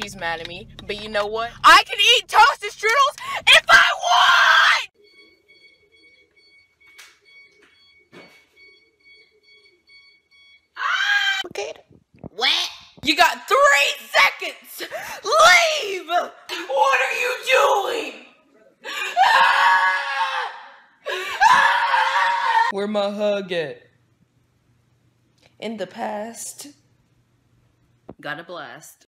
she's mad at me. But you know what? I can eat toasted strudels if I want! Okay. What? You got 3 seconds! Leave! What are you doing? Where my hug at? In the past. Got a blast.